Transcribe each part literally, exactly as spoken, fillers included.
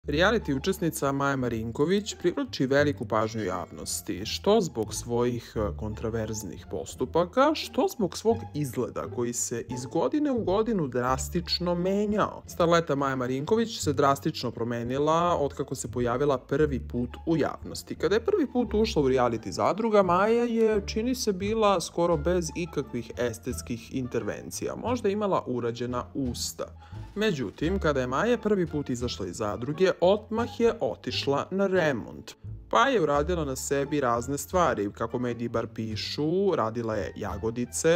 Reality učesnica Maja Marinković privlači veliku pažnju javnosti, što zbog svojih kontraverznih postupaka, što zbog svog izgleda koji se iz godine u godinu drastično menjao. Starleta Maja Marinković se drastično promenila otkako se pojavila prvi put u javnosti. Kada je prvi put ušla u reality zadruga, Maja je, čini se, bila skoro bez ikakvih estetskih intervencija, možda imala urađena usta. Međutim, kada je Maja prvi put izašla iz zadruge, odmah je otišla na remont. Pa je uradila na sebi razne stvari, kako mediji bar pišu, radila je jagodice,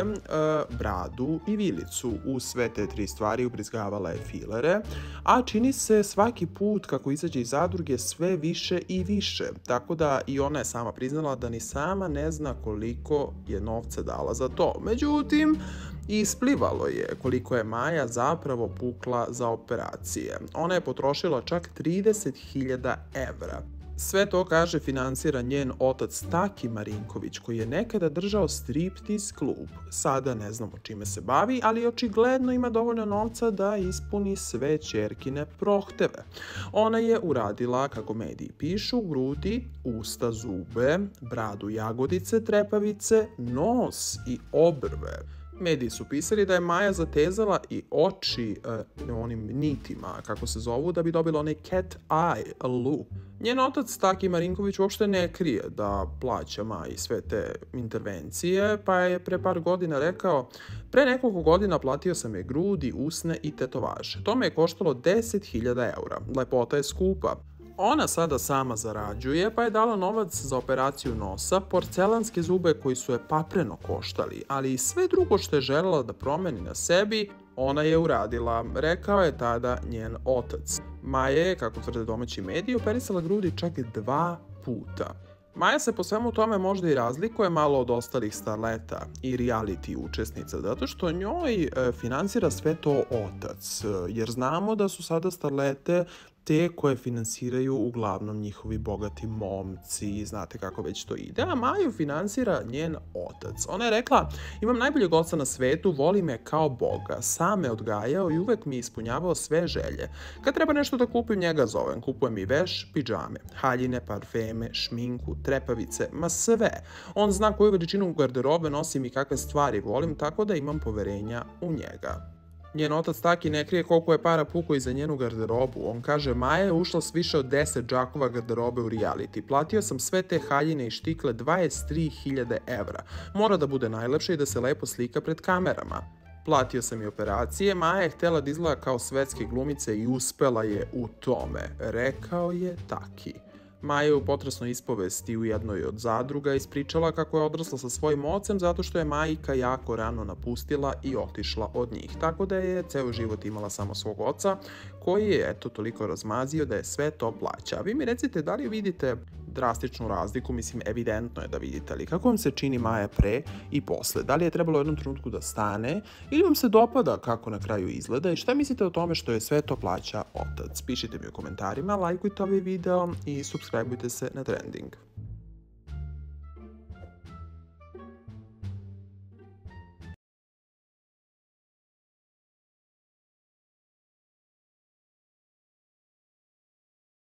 bradu i vilicu. U sve te tri stvari ubrizgavala je filere, a čini se svaki put kako izađe iz zadruge sve više i više. Tako da i ona je sama priznala da ni sama ne zna koliko je novca dala za to. Međutim, isplivalo je koliko je Maja zapravo pukla za operacije. Ona je potrošila čak trideset hiljada evra. Sve to, kaže, finansira njen otac Taki Marinković, koji je nekada držao striptiz klub. Sada ne znamo čime se bavi, ali očigledno ima dovoljno novca da ispuni sve ćerkine prohteve. Ona je uradila, kako mediji pišu, grudi, usta, zube, bradu, jagodice, trepavice, nos i obrve. Mediji su pisali da je Maja zatezala i oči e, onim nitima, kako se zovu, da bi dobila onaj cat eye look. Njen otac Taki Marinković uopšte ne krije da plaća Maji sve te intervencije, pa je pre par godina rekao: pre nekoliko godina platio sam je grudi, usne i tetovaže. To me je koštalo deset hiljada eura. Lepota je skupa. Ona sada sama zarađuje, pa je dala novac za operaciju nosa, porcelanske zube koji su je papreno koštali, ali i sve drugo što je želela da promeni na sebi, ona je uradila, rekao je tada njen otac. Maja je, kako tvrde domaći mediji, operisala grudi čak dva puta. Maja se po svemu tome možda i razlikuje malo od ostalih starleta i reality učesnica, zato što njoj e, finansira sve to otac, jer znamo da su sada starlete te koje finansiraju uglavnom njihovi bogati momci, znate kako već to ide, a Maju finansira njen otac. Ona je rekla: imam najboljeg oca na svetu, voli me kao boga, sam me odgajao i uvek mi ispunjavao sve želje. Kad treba nešto da kupim, njega zovem, kupujem mi veš, pidžame, haljine, parfeme, šminku, trepavice, ma sve. On zna koju veličinu garderobe nosim i kakve stvari volim, tako da imam poverenja u njega. Njen otac Taki ne krije koliko je para pukao i za njenu garderobu. On kaže: Maja je ušla s više od deset džakova garderobe u reality. Platio sam sve te haljine i štikle dvadeset tri hiljade evra. Mora da bude najlepša i da se lepo slika pred kamerama. Platio sam i operacije. Maja je htjela da izgleda kao svetske glumice i uspela je u tome, rekao je Taki. Maja je u potresnoj ispovesti u jednoj od zadruga ispričala kako je odrasla sa svojim ocem zato što je majka jako rano napustila i otišla od njih. Tako da je ceo život imala samo svog oca, koji je eto toliko razmazio da je sve to plaća. A vi mi recite, da li vidite drastičnu razliku? Mislim, evidentno je da vidite, ali kako vam se čini Maja pre i posle? Da li je trebalo u jednom trenutku da stane ili vam se dopada kako na kraju izgleda i šta mislite o tome što je sve to plaća otac? Pišite mi u komentarima, lajkujte ovaj video i subscribeujte se na Trending.